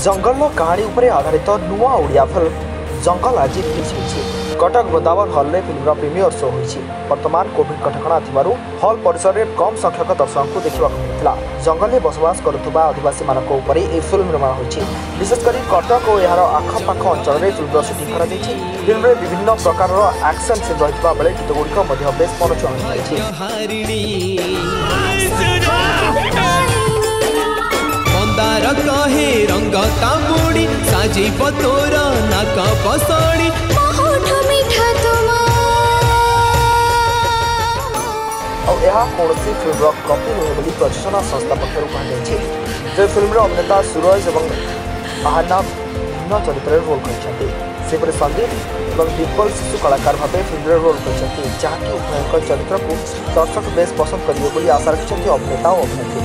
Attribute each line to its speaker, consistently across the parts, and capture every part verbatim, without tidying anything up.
Speaker 1: जंगल कहानी उपरे आधारित नुआ ओडिया फिल्म जंगल आज रिलीज होइछि। कटक वृंदावन हॉल में फिल्म प्रीमियर शो होइछि। वर्तमान कोविड कटकणा थिबारु हॉल परिसर में कम संख्यक दर्शक को देखा मिलता। जंगल में बसवास करुवा आदिवासी मानक उपर यह फिल्म निर्माण होइछि। विशेषकर कटक और यार आखपाख अंचल में फिल्म सुटिंग कर फिल्म में विभिन्न प्रकार एक्शन सीन रही बेले गीत गुड़िक बेस मनोरंजन
Speaker 2: कहे रंग तामुड़ी साजी पतोर नाक पसड़ी
Speaker 1: कौन फिल्म कपी नुहे बोली प्रयोजना संस्था पक्षर कहुई। फिल्म अभिनेता सूरज और आहना भिन्न चरित्र रोल कर संदीप और डिम्पल शिशु कलाकार भाव फिल्म रोल कर जहाँकि उभय चरित्र को दर्शक बेस पसंद करेंगे आशा रखिंट अभिनेता और अभिनेत्री।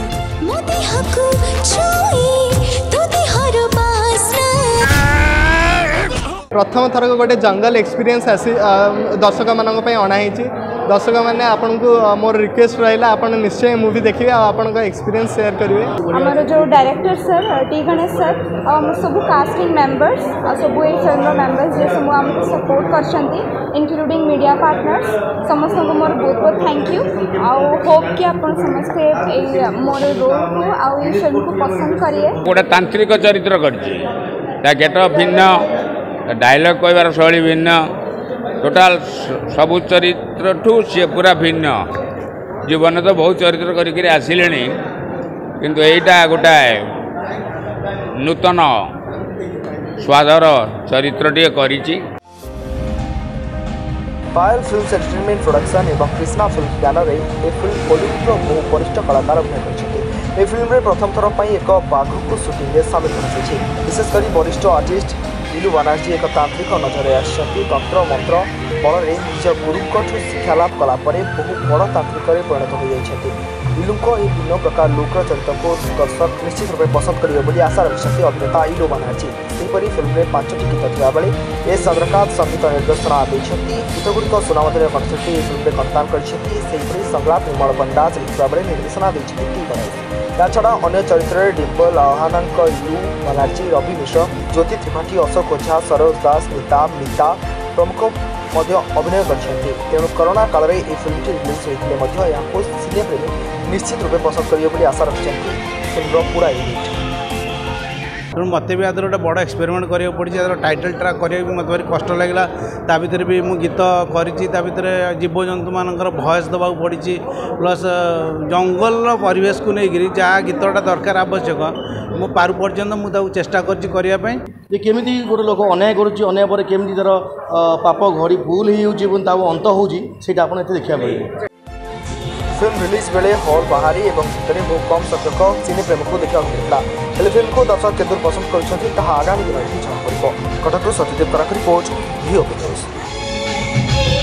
Speaker 3: प्रथम थरक गोटे जंगल एक्सपीरियंस आसी दर्शक मानक अणाई। दर्शक मैंने आपन को मोर रिक्वेस्ट रहा आप निश्चय मूवी देखिए आपन एक्सपीरियंस शेयर करेंगे।
Speaker 4: हमारे जो director sir T Ganesh sir सब कास्टिंग मेंबर्स सब ये फिल्म मेंबर्स जे सब आमको सपोर्ट कर इंक्लूडिंग मीडिया पार्टनर्स समस्त को मोर बहुत बहुत थैंक यू। आउ होप कि आप समस्ते मोर रोल को आउ ये फिल्म को पसंद करिए।
Speaker 5: गोटे तांत्रिक चरित्र कर गेटअप भिन्न डायलॉग कहबार शैली भिन्न टोटाल सबु चरित्र ठू सी पूरा भिन्न। जीवन तो बहुत चरित्र करके आसिले किंतु एटा गोटाए नूतन स्वादर चरित्र टे करिछि।
Speaker 1: पायल फिल्म्स एंटरटेनमेंट प्रोडक्शन एवं कृष्णा फिल्म बैनर ए फिल्म बॉलीवुड बहु वरिष्ठ कलाकार अभिनय कर फिल्म में प्रथम थर पर एक बाघ को शूटिंग में सामिल कर विशेषकर वरिष्ठ आर्टिस्ट इलू बनर्जी एक तांत्रिक नजर आसि तंत्र मंत्र बल में निज गुरु शिक्षा लाभ कलापर बहु बड़ तांत्रिक परिणत हो जाती। इलू यह भिन्न प्रकार लुक्र चरित्र को दर्शक निश्चित रूप आशा रखिंट अभिनेता इलू बनर्जी। सेहीपरि फिल्म में पांचटी गीत थिबा बेले ए चंद्रकांत संगीत निर्देशना देइछथि। गीतगुड़िक सुनामधुर कंसेप्ट फिल्म में कंदान कर संग्राम निर्मल बंडाज लिखा बेले निर्देशना देइछथि टी गणेश। याछड़ा अन्य चरित्र डिम्पल आहना इलू बनर्जी रवि मिश्र ज्योति त्रिपाठी अशोक ओझा सरोज दास नीता मीता प्रमुख अभिनय करछथि। तेणु कोरोना काल में यह फिल्म रिलीज होते सिनेप्रेमी निश्चित रूप पसंद करेंगे आशा रखिंट फिल्म पूरा यूनिट।
Speaker 6: तेणु मत भी आदर गोटे बड़ एक्सपेरिमेंट करा पड़ी टाइटल ट्रैक करा भी मत भारी कष्ट लगला। ता भीतर भी मु गीत करी जीवजंतु मानकर भॉइस देवा पड़ी प्लस जंगल परिवेश को लेकर जहाँ गीतटा दरकार आवश्यक मु पार पर्यंत मुझे चेष्टा करने
Speaker 7: केमी गोटे लोक अन्याय करुँच पर केमी तार पाप घड़ी भूल हो अंत हो देखा पाए।
Speaker 1: फिल्म रिलीज बेले हॉल बाहरी और भितर बहुत कम संख्यक सिनेप्रेमी को देखा मिलता। हेले फिल्म को दर्शक केदूर पसंद कर आगामी दिन में जमापड़। कटक सत्यदेव कराक रिपोर्ट।